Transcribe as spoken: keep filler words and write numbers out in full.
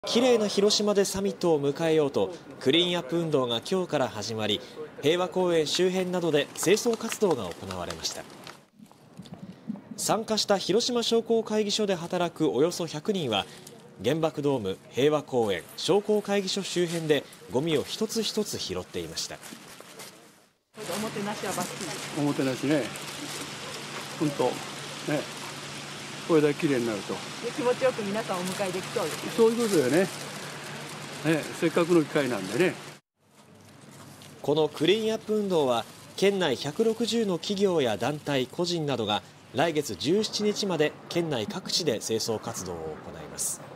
綺麗な広島でサミットを迎えようとクリーンアップ運動が今日から始まり、平和公園周辺などで清掃活動が行われました。参加した広島商工会議所で働くおよそひゃくにんは、原爆ドーム、平和公園、商工会議所周辺でゴミを一つ一つ拾っていました。 おもてなしはバッチリ。 おもてなしね、本当ね、これだけ綺麗になると気持ちよく皆さんをお迎えできそうですね。 そういうことだよね。ね、せっかくの機会なんでね。 このクリーンアップ運動は県内ひゃくろくじゅうの企業や団体、個人などが来月じゅうしちにちまで県内各地で清掃活動を行います。